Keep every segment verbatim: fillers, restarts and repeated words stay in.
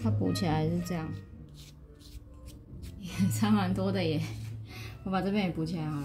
它补起来是这样，也差蛮多的耶。我把这边也补起来好了。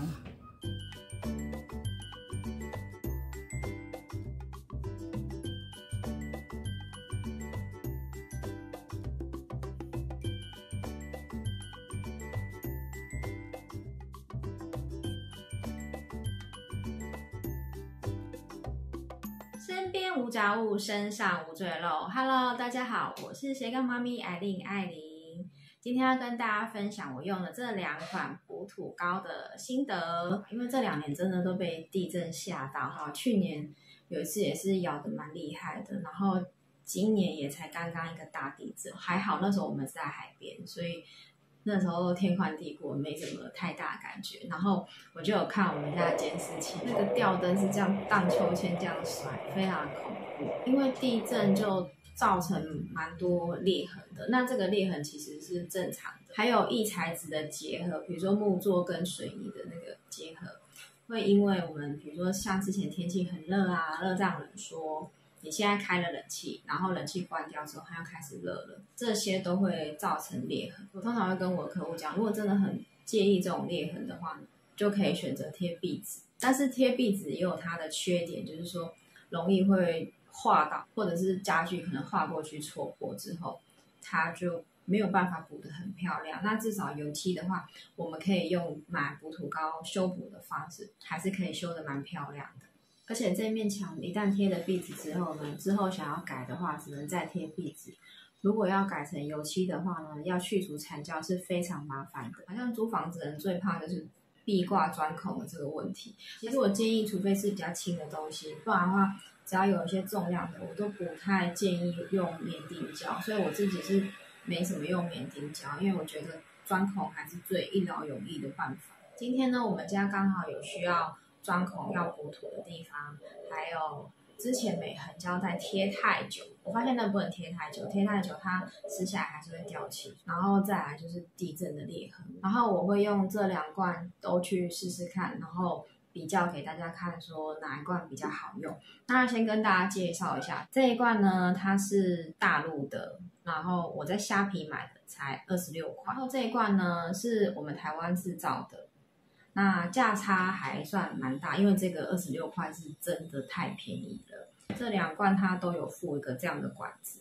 身边无杂物，身上无赘肉。Hello， 大家好，我是斜杠妈咪艾琳艾琳。今天要跟大家分享我用的这两款补土膏的心得。因为这两年真的都被地震吓到哈，去年有一次也是摇得蛮厉害的，然后今年也才刚刚一个大地震，还好那时候我们是在海边，所以那时候天宽地阔，没什么太大的感觉。然后我就有看我们家的监视器，那个吊灯是这样荡秋千这样甩，非常恐怖。因为地震就造成蛮多裂痕的，那这个裂痕其实是正常的。还有异材质的结合，比如说木作跟水泥的那个结合，会因为我们比如说像之前天气很热啊，热胀冷缩。你现在开了冷气，然后冷气关掉之后，它又开始热了，这些都会造成裂痕。我通常会跟我的客户讲，如果真的很介意这种裂痕的话，就可以选择贴壁纸。但是贴壁纸也有它的缺点，就是说容易会划到，或者是家具可能划过去戳破之后，它就没有办法补得很漂亮。那至少油漆的话，我们可以用买补土膏修补的方式，还是可以修得蛮漂亮的。而且这面墙一旦贴了壁纸之后呢，之后想要改的话，只能再贴壁纸。如果要改成油漆的话呢，要去除残胶是非常麻烦的。好像租房子人最怕就是壁挂钻孔的这个问题。其实我建议，除非是比较轻的东西，不然的话，只要有一些重量的，我都不太建议用棉钉胶。所以我自己是没什么用棉钉胶，因为我觉得钻孔还是最一劳永逸的办法。今天呢，我们家刚好有需要钻孔要补土的地方，还有之前美横胶带贴太久，我发现那不能贴太久，贴太久它撕下来还是会掉漆。然后再来就是地震的裂痕，然后我会用这两罐都去试试看，然后比较给大家看说哪一罐比较好用。那先跟大家介绍一下，这一罐呢它是大陆的，然后我在虾皮买的才二十六块，然后这一罐呢是我们台湾制造的。那价差还算蛮大，因为这个二十六块是真的太便宜了。这两罐它都有附一个这样的管子，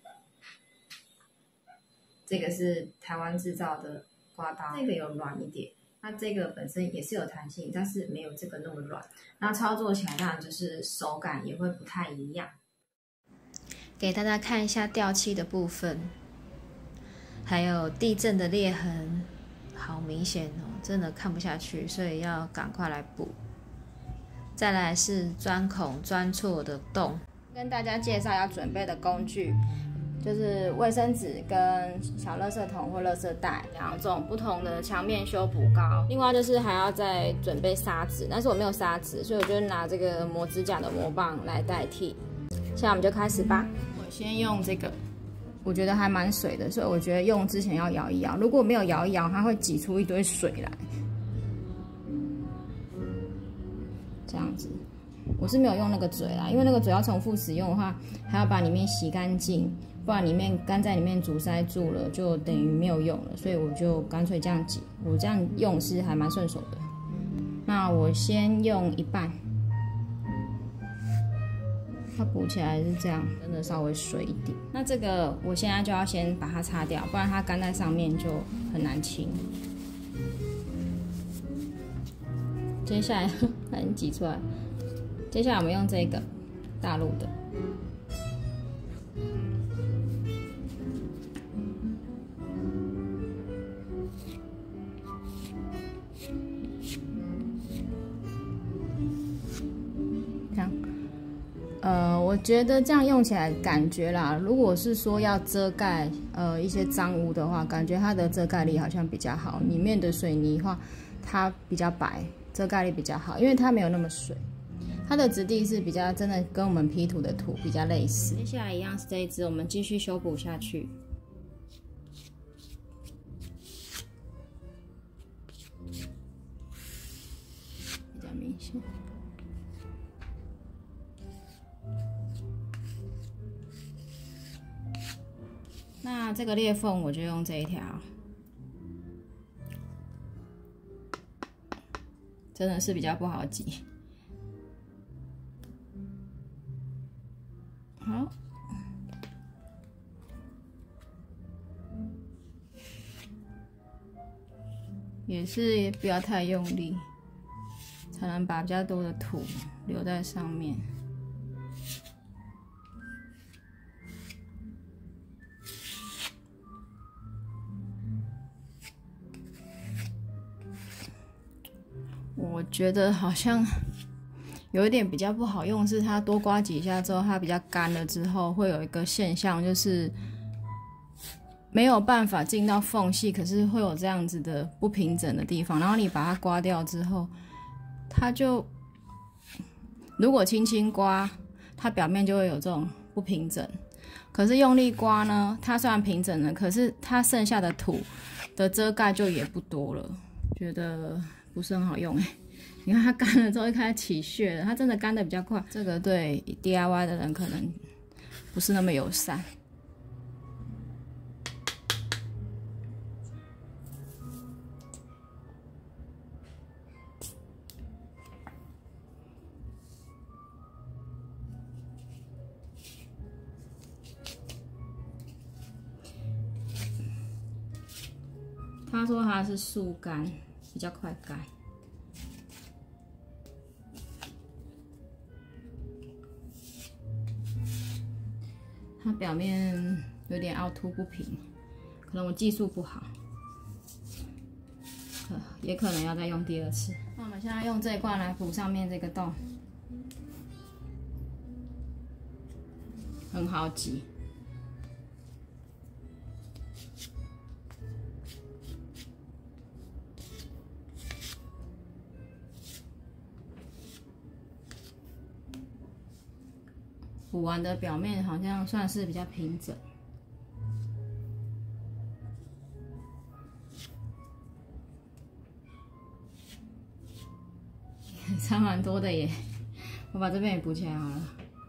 这个是台湾制造的刮刀，这个有软一点，那这个本身也是有弹性，但是没有这个那么软。那操作起来当然就是手感也会不太一样。 给大家看一下掉漆的部分，还有地震的裂痕。好明显哦，真的看不下去，所以要赶快来补。再来是钻孔钻错的洞，跟大家介绍要准备的工具，就是卫生纸跟小垃圾桶或垃圾袋两种不同的墙面修补膏。另外就是还要再准备砂纸，但是我没有砂纸，所以我就拿这个磨指甲的磨棒来代替。现在我们就开始吧。我先用这个。我觉得还蛮水的，所以我觉得用之前要摇一摇，如果没有摇一摇，它会挤出一堆水来。这样子，我是没有用那个嘴啦，因为那个嘴要重复使用的话，还要把里面洗干净，不然里面干在里面阻塞住了，就等于没有用了。所以我就干脆这样挤，我这样用是还蛮顺手的。那我先用一半。它补起来是这样，真的稍微水一点。那这个我现在就要先把它擦掉，不然它干在上面就很难清。接下来把你挤出来。接下来我们用这个大陆的。这样。呃，我觉得这样用起来感觉啦，如果是说要遮盖呃一些脏污的话，感觉它的遮盖力好像比较好。里面的水泥的话，它比较白，遮盖力比较好，因为它没有那么水。它的质地是比较真的跟我们P土的土比较类似。接下来一样是这一支，我们继续修补下去。比较明显。 那这个裂缝我就用这一条，真的是比较不好挤。好，也是不要太用力，才能把比较多的土留在上面。我觉得好像有一点比较不好用，是它多刮几下之后，它比较干了之后，会有一个现象，就是没有办法进到缝隙，可是会有这样子的不平整的地方。然后你把它刮掉之后，它就如果轻轻刮，它表面就会有这种不平整。可是用力刮呢，它虽然平整了，可是它剩下的土的遮盖就也不多了，觉得不是很好用哎、欸。你看它干了之后就开始起屑了，它真的干的比较快。这个对 D I Y 的人可能不是那么友善。他说他是速干，比较快干。它表面有点凹凸不平，可能我技术不好，也可能要再用第二次。那我们现在用这一罐来补上面这个洞，很好挤。补完的表面好像算是比较平整，差蛮多的耶。我把这边也补起来好了。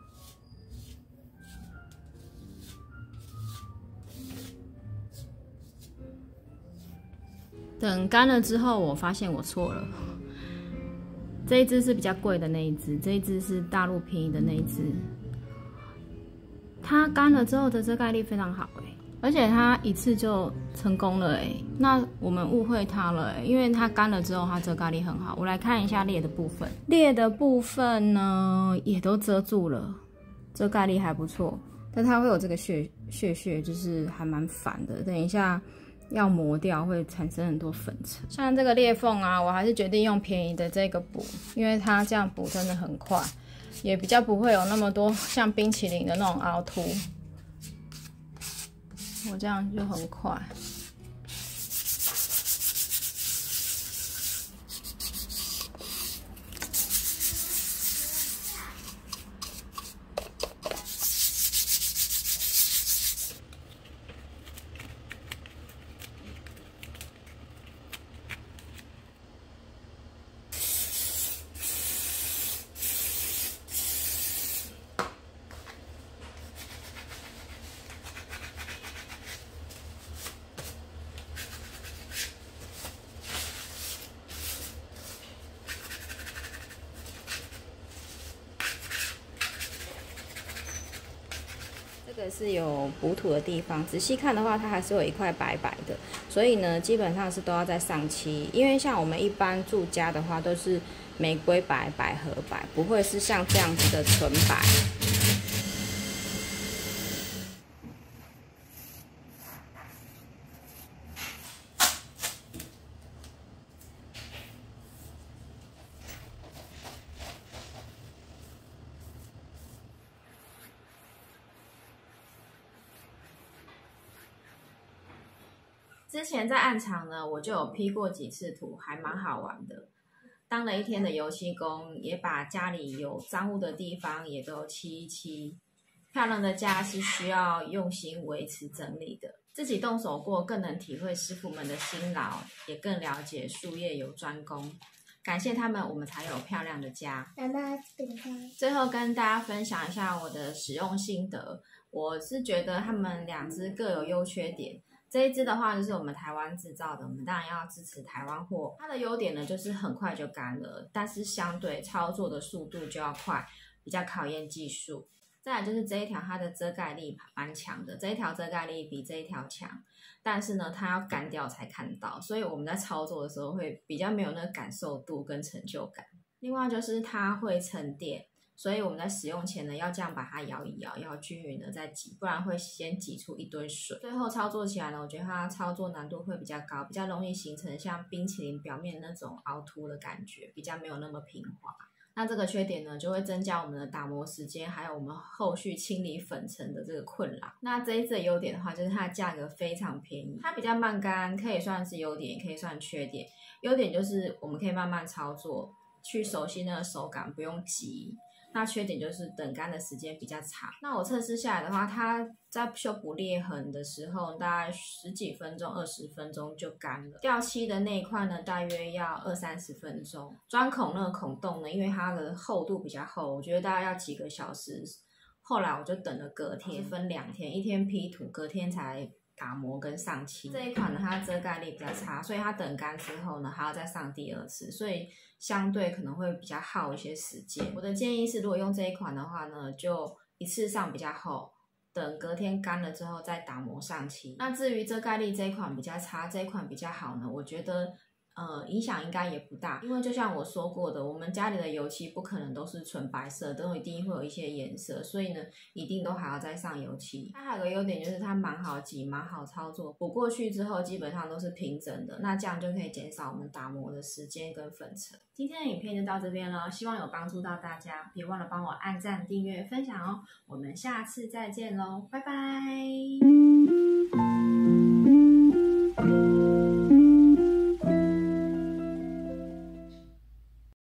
等干了之后，我发现我错了。这一支是比较贵的那一支，这一支是大陆便宜的那一支。它干了之后的遮盖力非常好哎、欸，而且它一次就成功了哎、欸。那我们误会它了哎、欸，因为它干了之后它遮盖力很好。我来看一下裂的部分，裂的部分呢也都遮住了，遮盖力还不错。但它会有这个屑屑屑，就是还蛮烦的。等一下要磨掉会产生很多粉尘。像这个裂缝啊，我还是决定用便宜的这个补，因为它这样补真的很快。也比较不会有那么多像冰淇淋的那种凹凸，我这样就很快。这个是有补土的地方，仔细看的话，它还是有一块白白的，所以呢，基本上是都要再上漆。因为像我们一般住家的话，都是玫瑰白、百合白，不会是像这样子的纯白。 之前在暗场呢，我就有批过几次土，还蛮好玩的。当了一天的油漆工，也把家里有脏污的地方也都漆一漆。漂亮的家是需要用心维持整理的，自己动手过，更能体会师傅们的辛劳，也更了解术业有专攻。 感谢他们，我们才有漂亮的家。 妈妈饼干。 最后跟大家分享一下我的使用心得，我是觉得他们两支各有优缺点。这一支的话就是我们台湾制造的，我们当然要支持台湾货。它的优点呢就是很快就干了，但是相对操作的速度就要快，比较考验技术。再来就是这一条，它的遮盖力蛮强的，这一条遮盖力比这一条强，但是呢，它要干掉才看到，所以我们在操作的时候会比较没有那个感受度跟成就感。另外就是它会沉淀，所以我们在使用前呢，要这样把它摇一摇，要均匀的再挤，不然会先挤出一堆水。最后操作起来呢，我觉得它操作难度会比较高，比较容易形成像冰淇淋表面那种凹凸的感觉，比较没有那么平滑。那这个缺点呢，就会增加我们的打磨时间，还有我们后续清理粉尘的这个困扰。那这一次的优点的话，就是它的价格非常便宜，它比较慢干，可以算是优点，也可以算缺点。优点就是我们可以慢慢操作，去熟悉那个手感，不用急。那缺点就是等干的时间比较长。那我测试下来的话，它在修补裂痕的时候，大概十几分钟、二十分钟就干了。掉漆的那一块呢，大约要二三十分钟。钻孔那个孔洞呢，因为它的厚度比较厚，我觉得大概要几个小时。后来我就等了隔天，分两天，一天 P 图，隔天才打磨跟上漆。这一款呢，它的遮盖力比较差，所以它等干之后呢，还要再上第二次，所以相对可能会比较耗一些时间。我的建议是，如果用这一款的话呢，就一次上比较厚，等隔天干了之后再打磨上漆。那至于遮盖力这一款比较差，这一款比较好呢，我觉得呃，影响应该也不大，因为就像我说过的，我们家里的油漆不可能都是纯白色，都一定会有一些颜色，所以呢，一定都还要再上油漆。它还有个优点就是它蛮好挤，蛮好操作，补过去之后基本上都是平整的，那这样就可以减少我们打磨的时间跟粉尘。今天的影片就到这边了，希望有帮助到大家，别忘了帮我按赞、订阅、分享哦。我们下次再见喽，拜拜。